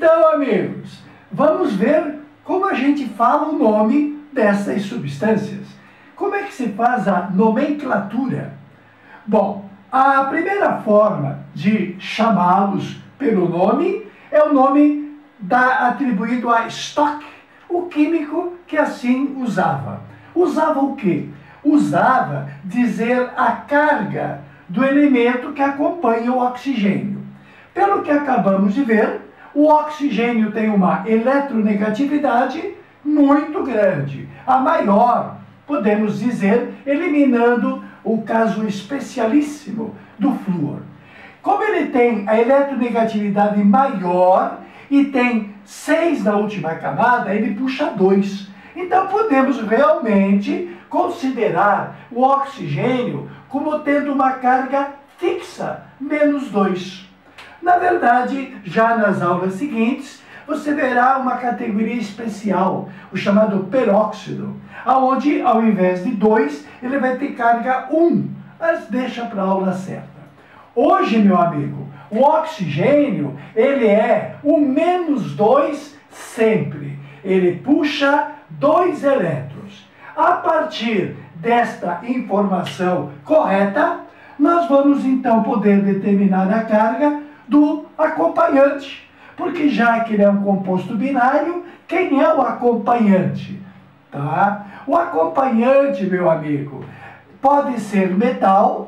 Então, amigos, vamos ver como a gente fala o nome dessas substâncias. Como é que se faz a nomenclatura? Bom, a primeira forma de chamá-los pelo nome é o nome atribuído a Stock, o químico que assim usava. Usava o quê? Usava dizer a carga do elemento que acompanha o oxigênio. Pelo que acabamos de ver, o oxigênio tem uma eletronegatividade muito grande, a maior, podemos dizer, eliminando o caso especialíssimo do flúor. Como ele tem a eletronegatividade maior e tem 6 na última camada, ele puxa 2. Então podemos realmente considerar o oxigênio como tendo uma carga fixa, menos 2. Na verdade, já nas aulas seguintes, você verá uma categoria especial, o chamado peróxido, onde ao invés de 2, ele vai ter carga 1, mas deixa para a aula certa. Hoje, meu amigo, o oxigênio, ele é o menos 2 sempre. Ele puxa 2 elétrons. A partir desta informação correta, nós vamos então poder determinar a carga do acompanhante. Porque já que ele é um composto binário, quem é o acompanhante? Tá? O acompanhante, meu amigo, pode ser metal,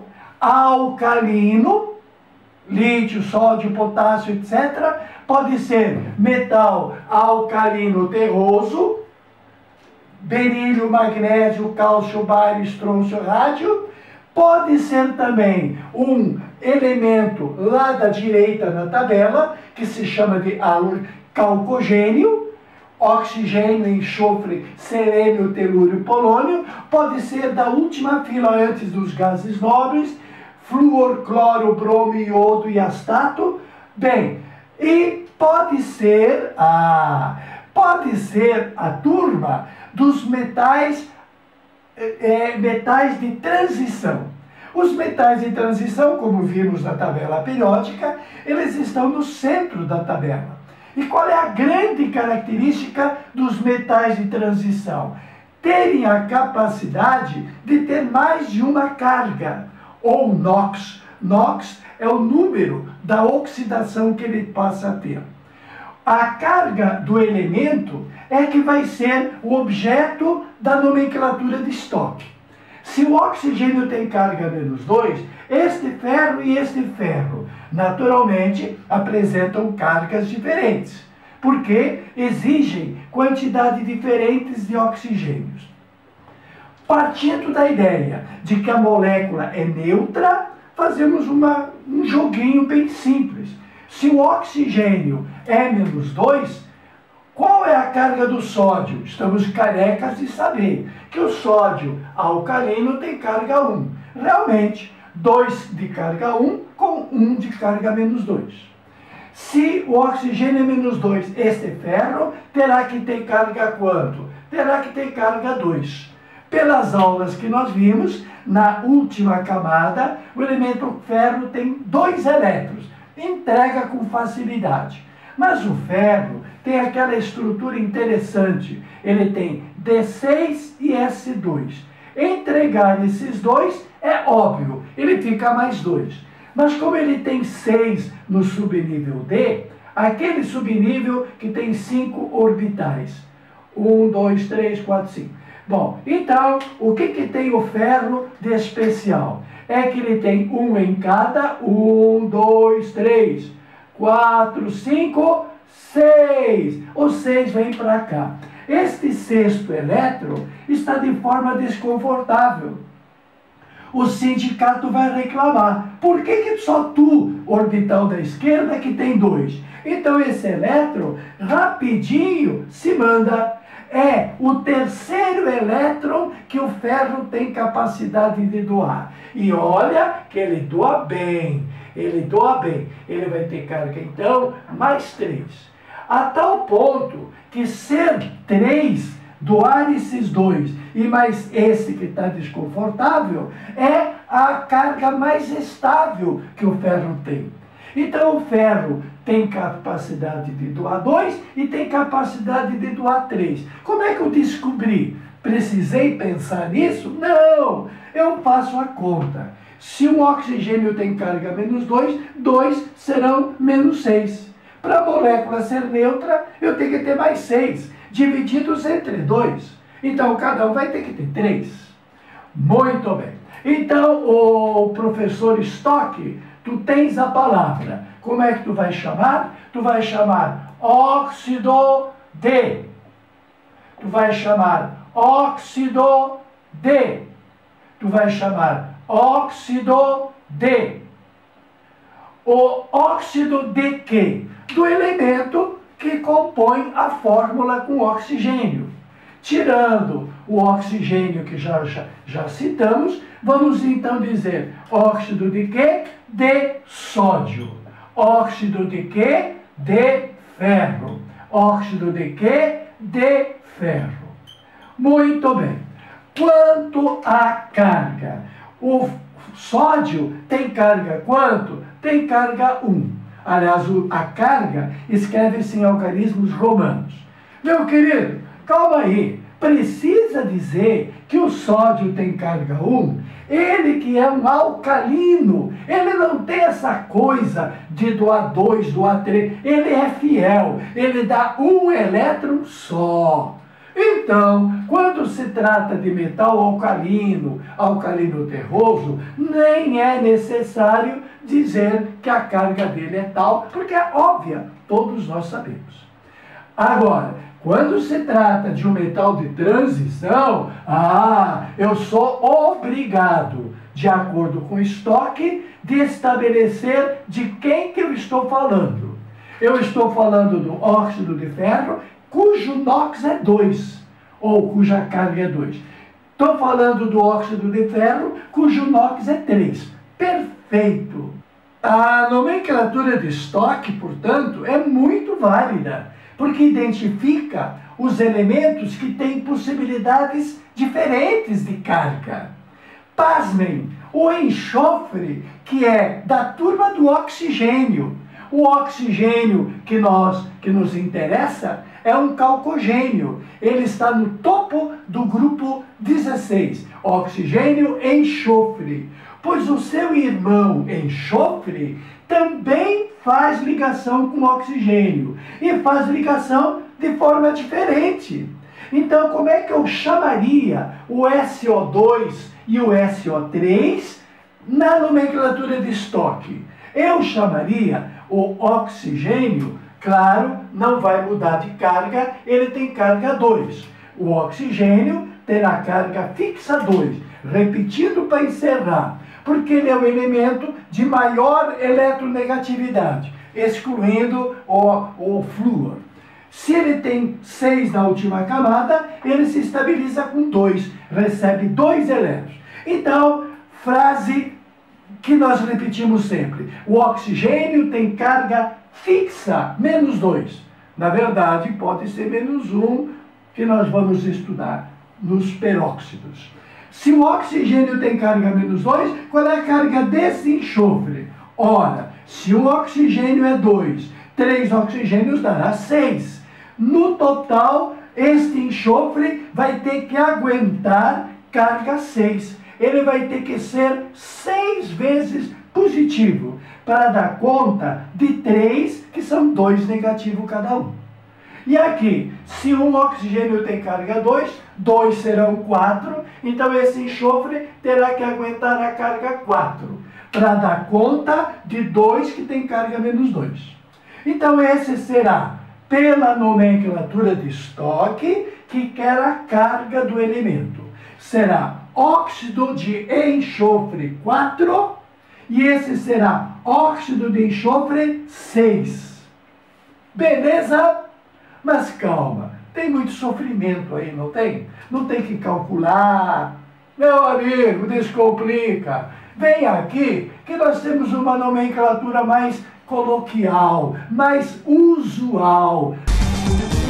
alcalino, lítio, sódio, potássio, etc. Pode ser metal alcalino terroso, berílio, magnésio, cálcio, bário, estrôncio, rádio. Pode ser também um elemento lá da direita na tabela, que se chama de calcogênio, oxigênio, enxofre, selênio, telúrio, polônio. Pode ser da última fila antes dos gases nobres, flúor, cloro, bromo, iodo e astato. Bem, e pode ser a turma dos metais de transição. Os metais de transição, como vimos na tabela periódica, eles estão no centro da tabela. E qual é a grande característica dos metais de transição? Terem a capacidade de ter mais de uma carga, ou NOx. NOx é o número da oxidação que ele passa a ter. A carga do elemento é que vai ser o objeto da nomenclatura de Stock. Se o oxigênio tem carga menos 2, este ferro e este ferro, naturalmente, apresentam cargas diferentes, porque exigem quantidade diferentes de oxigênios. Partindo da ideia de que a molécula é neutra, fazemos um joguinho bem simples. Se o oxigênio é menos 2, qual é a carga do sódio? Estamos carecas de saber que o sódio alcalino tem carga 1. Realmente, 2 de carga 1 com 1 de carga menos 2. Se o oxigênio é menos 2, este ferro terá que ter carga quanto? Terá que ter carga 2. Pelas aulas que nós vimos, na última camada, o elemento ferro tem 2 elétrons. Entrega com facilidade. Mas o ferro tem aquela estrutura interessante. Ele tem D6 e S2. Entregar esses 2 é óbvio, ele fica mais 2. Mas como ele tem 6 no subnível D, aquele subnível que tem 5 orbitais. 1, 2, 3, 4, 5. Bom, então, o que tem o ferro de especial? É que ele tem 1 em cada, 1, 2, 3, 4, 5, 6. O 6 vem para cá. Este sexto elétron está de forma desconfortável. O sindicato vai reclamar. Por que só tu, orbital da esquerda, que tem 2? Então esse elétron, rapidinho, se manda. É o terceiro elétron que o ferro tem capacidade de doar. E olha que ele doa bem. Ele doa bem. Ele vai ter carga, então, mais 3. A tal ponto que ser 3, doar esses 2 e mais esse que está desconfortável, é a carga mais estável que o ferro tem. Então o ferro tem capacidade de doar 2 e tem capacidade de doar 3. Como é que eu descobri? Precisei pensar nisso? Não! Eu faço a conta. Se um oxigênio tem carga menos 2, 2 serão menos 6. Para a molécula ser neutra, eu tenho que ter mais 6, divididos entre 2. Então, cada um vai ter que ter 3. Muito bem. Então, o professor Stock, tu tens a palavra. Como é que tu vai chamar? Tu vai chamar óxido de. Tu vai chamar óxido de. Tu vai chamar óxido de. O óxido de quê? Do elemento que compõe a fórmula com oxigênio. Tirando o oxigênio que já citamos, vamos então dizer óxido de quê? De sódio. Óxido de quê? De ferro. Óxido de quê? De ferro. Muito bem. Quanto à carga? O sódio tem carga quanto? Tem carga 1. Aliás, a carga escreve-se em algarismos romanos. Meu querido, calma aí. Precisa dizer que o sódio tem carga 1? Ele que é um alcalino, ele não tem essa coisa de doar 2, doar 3. Ele é fiel, ele dá um elétron só. Então, quando se trata de metal alcalino, alcalino terroso, nem é necessário dizer que a carga dele é tal, porque é óbvia, todos nós sabemos. Agora, quando se trata de um metal de transição, eu sou obrigado, de acordo com o Stock, de estabelecer de quem que eu estou falando. Eu estou falando do óxido de ferro, cujo NOx é 2, ou cuja carga é 2. Estou falando do óxido de ferro, cujo NOx é 3. Perfeito! A nomenclatura de Stock, portanto, é muito válida, porque identifica os elementos que têm possibilidades diferentes de carga. Pasmem, o enxofre, que é da turma do oxigênio. O oxigênio que nos interessa é um calcogênio. Ele está no topo do grupo 16, oxigênio enxofre. Pois o seu irmão enxofre também faz ligação com oxigênio e faz ligação de forma diferente. Então, como é que eu chamaria o SO2 e o SO3 na nomenclatura de Stock? Eu chamaria o oxigênio, claro, não vai mudar de carga, ele tem carga 2. O oxigênio terá carga fixa 2. Repetindo para encerrar, porque ele é o elemento de maior eletronegatividade, excluindo o flúor. Se ele tem 6 na última camada, ele se estabiliza com 2, recebe 2 elétrons. Então, frase que nós repetimos sempre: o oxigênio tem carga fixa, menos 2. Na verdade, pode ser menos 1, que nós vamos estudar nos peróxidos. Se o oxigênio tem carga menos 2, qual é a carga desse enxofre? Ora, se o oxigênio é 2, 3 oxigênios dará 6. No total, este enxofre vai ter que aguentar carga 6. Ele vai ter que ser 6 vezes positivo para dar conta de 3, que são 2 negativos cada um. E aqui, se um oxigênio tem carga 2, 2 serão 4, então esse enxofre terá que aguentar a carga 4, para dar conta de 2 que tem carga menos 2. Então esse será, pela nomenclatura de Stock, que quer a carga do elemento. Será óxido de enxofre 4, e esse será óxido de enxofre 6. Beleza? Mas calma, tem muito sofrimento aí, não tem? Não tem que calcular. Meu amigo, descomplica. Vem aqui que nós temos uma nomenclatura mais coloquial, mais usual.